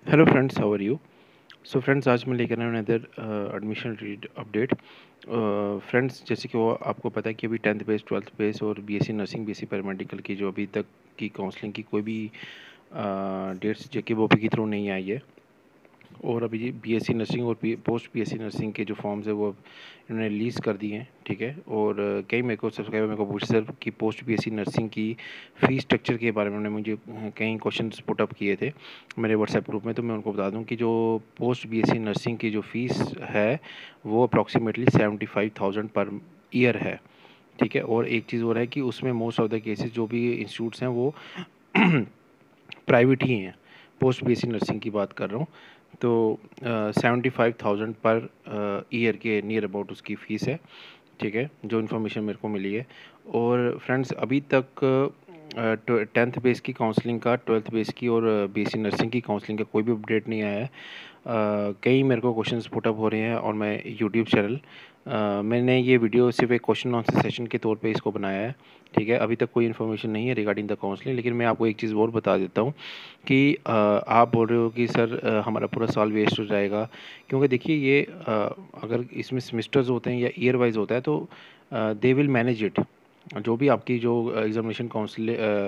Hello friends, how are you. So friends, आज मैं लेकर आया हूँ अनदर एडमिशन अपडेट। फ्रेंड्स, जैसे कि वो आपको पता है कि अभी 10th बेस, 12th बेस और बीएससी नर्सिंग, बीएससी पैरामेडिकल की जो अभी तक की काउंसलिंग की कोई भी डेट्स जेके वो भी की थ्रू नहीं आई है। और अभी बीएससी नर्सिंग और पोस्ट बीएससी नर्सिंग के जो फॉर्म्स है वो अब इन्होंने रिलीज़ कर दिए हैं, ठीक है। और कई मेरे को सब्सक्राइबर मेरे को पूछ सर कि पोस्ट बीएससी नर्सिंग की फ़ीस स्ट्रक्चर के बारे में उन्होंने मुझे कई क्वेश्चन पुटअप किए थे मेरे व्हाट्सएप ग्रुप में। तो मैं उनको बता दूं कि जो पोस्ट बीएससी नर्सिंग की जो फ़ीस है वो अप्रॉक्सीमेटली 75,000 पर ईयर है, ठीक है। और एक चीज़ और है कि उसमें मोस्ट ऑफ द केसेस जो भी इंस्टीट्यूट्स हैं वो प्राइवेट ही हैं। पोस्ट बीएससी नर्सिंग की बात कर रहा हूँ। तो 75,000 पर ईयर के नियर अबाउट उसकी फ़ीस है, ठीक है, जो इन्फॉर्मेशन मेरे को मिली है। और फ्रेंड्स, अभी तक 10th बेस की काउंसलिंग का, 12th बेस की और बीएससी नर्सिंग की काउंसलिंग का कोई भी अपडेट नहीं आया है। कई मेरे को क्वेश्चंस पुटअप हो रहे हैं और मैं यूट्यूब चैनल मैंने ये वीडियो सिर्फ एक क्वेश्चन आंसर सेशन के तौर पे इसको बनाया है, ठीक है। अभी तक कोई इन्फॉर्मेशन नहीं है रिगार्डिंग द काउंसलिंग। लेकिन मैं आपको एक चीज़ और बता देता हूँ कि आप बोल रहे हो कि सर हमारा पूरा साल वेस्ट हो जाएगा, क्योंकि देखिए ये अगर इसमें सेमेस्टर्स होते हैं या ईयर वाइज होता है तो दे विल मैनेज इट। जो भी आपकी जो एग्ज़ामिनेशन काउंसिल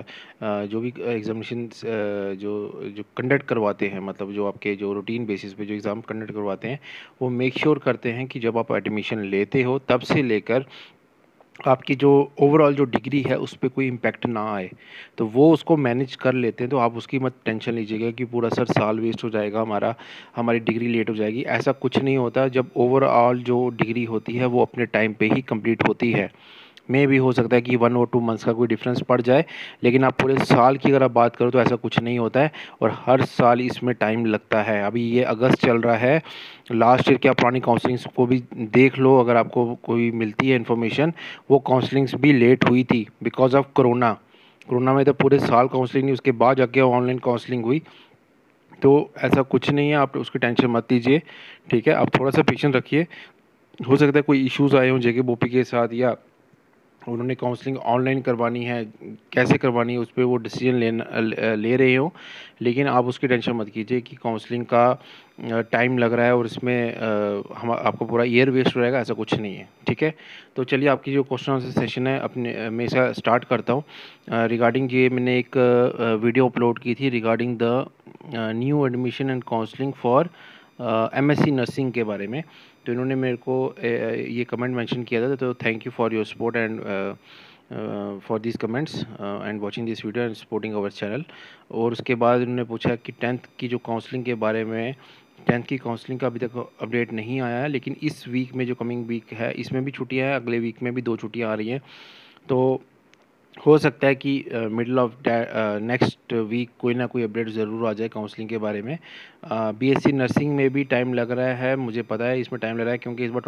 जो भी एग्ज़ामिनेशन जो जो कंडक्ट करवाते हैं, मतलब जो आपके जो रूटीन बेसिस पे जो एग्ज़ाम कंडक्ट करवाते हैं, वो मेक श्योर करते हैं कि जब आप एडमिशन लेते हो तब से लेकर आपकी जो ओवरऑल जो डिग्री है उस पे कोई इम्पैक्ट ना आए। तो वो उसको मैनेज कर लेते हैं, तो आप उसकी मत टेंशन लीजिएगा कि पूरा सर साल वेस्ट हो जाएगा हमारा, हमारी डिग्री लेट हो जाएगी। ऐसा कुछ नहीं होता। जब ओवरऑल जो डिग्री होती है वो अपने टाइम पे ही कंप्लीट होती है। मे भी हो सकता है कि 1 और 2 मंथ्स का कोई डिफरेंस पड़ जाए, लेकिन आप पूरे साल की अगर आप बात करो तो ऐसा कुछ नहीं होता है। और हर साल इसमें टाइम लगता है। अभी ये अगस्त चल रहा है, लास्ट ईयर की आप पुरानी काउंसलिंग्स को भी देख लो, अगर आपको कोई मिलती है इन्फॉर्मेशन। वो काउंसलिंग्स भी लेट हुई थी बिकॉज ऑफ कोरोना। कोरोना में तो पूरे साल काउंसलिंग नहीं, उसके बाद जाके ऑनलाइन काउंसलिंग हुई। तो ऐसा कुछ नहीं है, आप उसकी टेंशन मत लीजिए, ठीक है। आप थोड़ा सा पेशेंस रखिए। हो सकता है कोई इश्यूज़ आए हों जेके बोपी के साथ, या उन्होंने काउंसलिंग ऑनलाइन करवानी है, कैसे करवानी है उस पर वो डिसीजन ले रहे हो। लेकिन आप उसकी टेंशन मत कीजिए कि काउंसलिंग का टाइम लग रहा है और इसमें हम आपको पूरा ईयर वेस्ट हो जाएगा, ऐसा कुछ नहीं है, ठीक है। तो चलिए, आपकी जो क्वेश्चन आंसर सेशन है अपने में से स्टार्ट करता हूँ। रिगार्डिंग ये मैंने एक वीडियो अपलोड की थी regarding the new admission and counselling for MSc nursing के बारे में। तो इन्होंने मेरे को ये कमेंट मेंशन किया था। तो thank you for your support and for this comments and watching this video and supporting our channel. और उसके बाद उन्होंने पूछा कि 10th की जो काउंसलिंग के बारे में, 10th की काउंसलिंग का अभी तक अपडेट नहीं आया है, लेकिन इस वीक में जो कमिंग वीक है इसमें भी छुट्टियां हैं, अगले वीक में भी 2 छुट्टियां आ रही हैं। तो हो सकता है कि मिडल ऑफ नेक्स्ट वीक कोई ना कोई अपडेट ज़रूर आ जाए काउंसलिंग के बारे में। बीएससी नर्सिंग में भी टाइम लग रहा है, मुझे पता है इसमें टाइम लग रहा है, क्योंकि इस बार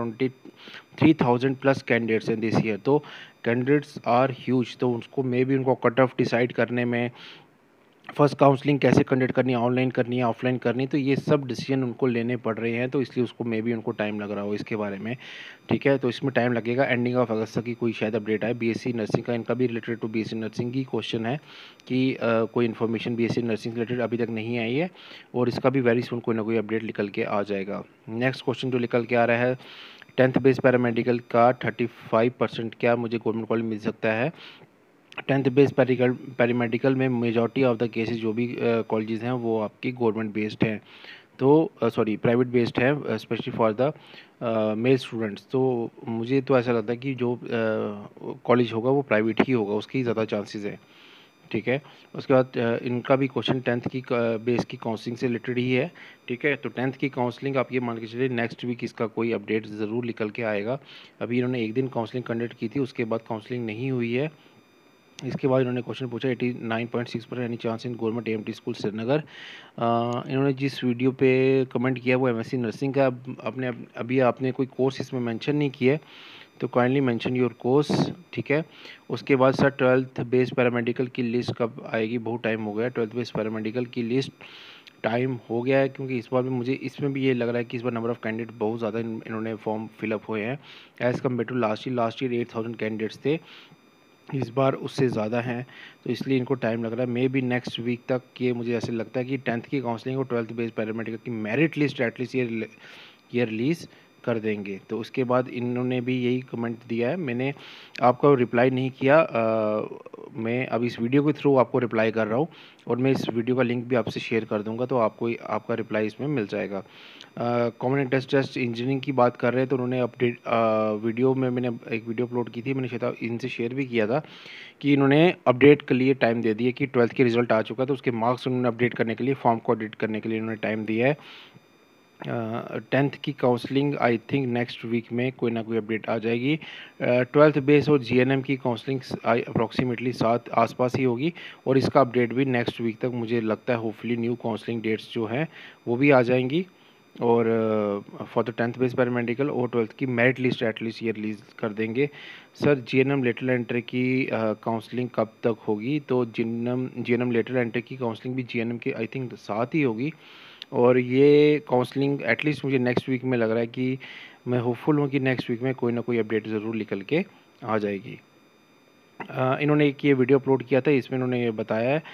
23,000 प्लस कैंडिडेट्स हैं दिस ईयर। तो कैंडिडेट्स आर ह्यूज, तो उसको मे भी उनको कट ऑफ डिसाइड करने में, फर्स्ट काउंसलिंग कैसे कंडक्ट करनी है, ऑनलाइन करनी है, ऑफलाइन करनी है, तो ये सब डिसीजन उनको लेने पड़ रहे हैं। तो इसलिए उसको मे भी उनको टाइम लग रहा हो इसके बारे में, ठीक है। तो इसमें टाइम लगेगा, एंडिंग ऑफ अगस्त तक की कोई शायद अपडेट आए। बीएससी नर्सिंग का, इनका भी रिलेटेड टू बीएससी नर्सिंग की क्वेश्चन है कि कोई इन्फॉर्मेशन बीएससी नर्सिंग से रिलेटेड अभी तक नहीं आई है, और इसका भी वेरी सुन कोई ना कोई अपडेट निकल के आ जाएगा। नेक्स्ट क्वेश्चन जो निकल के आ रहा है, 10th बेस पैरामेडिकल का 35% क्या मुझे गवर्नमेंट कॉलेज मिल सकता है। 10th बेस पैरामेडिकल में मेजॉरिटी ऑफ द केसेस जो भी कॉलेजेस हैं वो आपकी गवर्नमेंट बेस्ड हैं, तो सॉरी प्राइवेट बेस्ड है, specially for the male students. तो मुझे तो ऐसा लगता है कि जो कॉलेज होगा वो प्राइवेट ही होगा, उसकी ज़्यादा चांसेस है, ठीक है। उसके बाद इनका भी क्वेश्चन 10th की बेस की काउंसलिंग से रिलेटेड ही है, ठीक है। तो 10th की काउंसलिंग आप ये मान के चलिए नेक्स्ट वीक इसका कोई अपडेट ज़रूर निकल के आएगा। अभी इन्होंने एक दिन काउंसलिंग कंडक्ट की थी, उसके बाद काउंसलिंग नहीं हुई है। इसके बाद इन्होंने क्वेश्चन पूछा 89.6% any chance in government AMT school Srinagar. इन्होंने जिस वीडियो पे कमेंट किया वो एमएससी नर्सिंग का। आपने अभी आपने कोई कोर्स इसमें मेंशन नहीं किया है, तो काइंडली मेंशन योर कोर्स, ठीक है। उसके बाद सर 12th बेस पैरामेडिकल की लिस्ट कब आएगी, बहुत टाइम हो गया 12th बेस पैरामेडिकल की लिस्ट, टाइम हो गया है, क्योंकि इस बार भी मुझे इसमें भी ये लग रहा है कि इस बार नंबर ऑफ़ कैंडिडेट बहुत ज़्यादा इन्होंने फॉर्म फिलअप हुए हैं as compare to last year. Last year 8,000 candidates थे, इस बार उससे ज़्यादा हैं, तो इसलिए इनको टाइम लग रहा है। मे बी नेक्स्ट वीक तक ये मुझे ऐसे लगता है कि 10th की काउंसलिंग और 12th बेस्ड पैरामेडिकल की मेरिट लिस्ट एटलीस्ट ये रिलीज़ कर देंगे। तो उसके बाद इन्होंने भी यही कमेंट दिया है। मैंने आपको रिप्लाई नहीं किया, मैं अब इस वीडियो के थ्रू आपको रिप्लाई कर रहा हूँ और मैं इस वीडियो का लिंक भी आपसे शेयर कर दूंगा, तो आपको आपका रिप्लाई इसमें मिल जाएगा। कॉमन इंटरेस्ट टेस्ट इंजीनियरिंग की बात कर रहे हैं, तो उन्होंने अपडेट वीडियो में मैंने एक वीडियो अपलोड की थी, मैंने शायद इनसे शेयर भी किया था कि इन्होंने अपडेट के लिए टाइम दे दिया कि 12th के रिज़ल्ट आ चुका है, तो उसके मार्क्स उन्होंने अपडेट करने के लिए, फॉर्म को अपडेट करने के लिए इन्होंने टाइम दिया है। 10th की counselling I think next week में कोई ना कोई अपडेट आ जाएगी। 12th बेस और जीएनएम की काउंसलिंग अप्रॉक्सीमेटली 7 आसपास ही होगी और इसका अपडेट भी नेक्स्ट वीक तक मुझे लगता है। होपफुली न्यू काउंसलिंग डेट्स जो हैं वो भी आ जाएंगी और for the 10th base paramedical और 12th की मेरिट लिस्ट एटलीस्ट ये रिलीज़ कर देंगे। सर जीएनएम लेटरल एंट्री की काउंसलिंग कब तक होगी? तो जीएनएम लेटरल एंट्री की काउंसलिंग भी जीएनएम के आई थिंक साथ ही होगी और ये काउंसलिंग एटलीस्ट मुझे नेक्स्ट वीक में लग रहा है कि मैं होपफुल हूँ कि नेक्स्ट वीक में कोई ना कोई अपडेट ज़रूर निकल के आ जाएगी। इन्होंने एक ये वीडियो अपलोड किया था, इसमें इन्होंने ये बताया है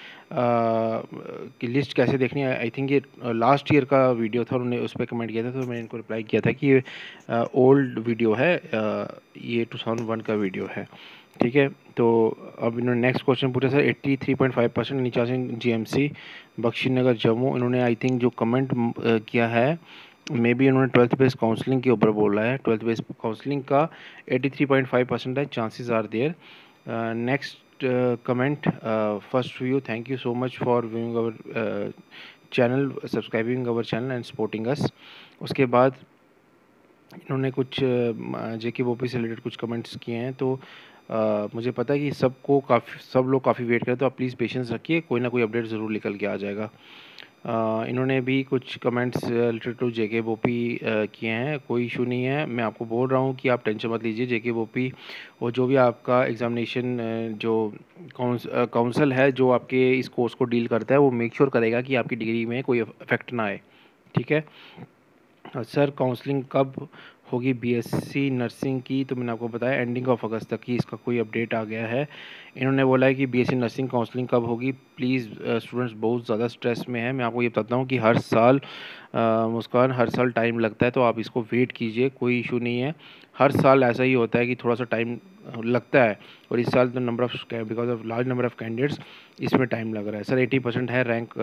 कि लिस्ट कैसे देखनी है। आई थिंक ये लास्ट ईयर का वीडियो था, उन्होंने उस पर कमेंट किया था, तो मैंने इनको रिप्लाई किया था कि ये ओल्ड वीडियो है, ये 2001 का वीडियो है। ठीक है, तो अब इन्होंने नेक्स्ट क्वेश्चन पूछा सर 83.5% निचासिंग जीएमसी बख्शी नगर जम्मू। इन्होंने आई थिंक जो कमेंट किया है मे बी उन्होंने 12th बेस काउंसलिंग के ऊपर बोला है। 12th बेस काउंसलिंग का 83.5% है, chances are there. Next comment first view, thank you so much for viewing our channel, subscribing our channel and supporting us. उसके बाद इन्होंने कुछ जेके बोपी से रिलेटेड कुछ कमेंट्स किए हैं, तो मुझे पता है कि सब लोग काफ़ी वेट करें, तो आप प्लीज़ पेशेंस रखिए, कोई ना कोई अपडेट ज़रूर निकल के आ जाएगा। इन्होंने भी कुछ comments related to JK BOPEE किए हैं, कोई इशू नहीं है। मैं आपको बोल रहा हूँ कि आप टेंशन मत लीजिए, जेके बोपी और जो भी आपका एग्ज़ामिनेशन जो काउंसिल है जो आपके इस कोर्स को डील करता है, वो मेक श्योर करेगा कि आपकी डिग्री में कोई इफेक्ट ना आए। ठीक है सर, काउंसलिंग कब होगी बीएससी नर्सिंग की? तो मैंने आपको बताया एंडिंग ऑफ अगस्त तक की इसका कोई अपडेट आ गया है। इन्होंने बोला है कि बीएससी नर्सिंग काउंसलिंग कब होगी। प्लीज़ स्टूडेंट्स बहुत ज़्यादा स्ट्रेस में है। मैं आपको ये बताता हूँ कि हर साल मुस्कान, हर साल टाइम लगता है, तो आप इसको वेट कीजिए, कोई इशू नहीं है। हर साल ऐसा ही होता है कि थोड़ा सा टाइम लगता है और इस साल तो number of because of large number of candidates इसमें टाइम लग रहा है। सर 80% है, rank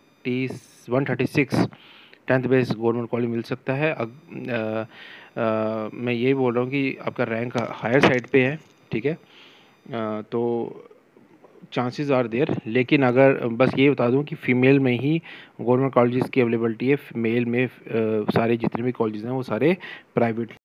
136 10th base government college मिल सकता है। मैं यही बोल रहा हूँ कि आपका रैंक हायर साइड पे है। ठीक है, तो चांसेस आर देयर, लेकिन अगर बस ये बता दूं कि फ़ीमेल में ही गवर्नमेंट कॉलेजेस की अवेलेबिलिटी है। मेल में सारे जितने भी कॉलेजेस हैं वो सारे प्राइवेट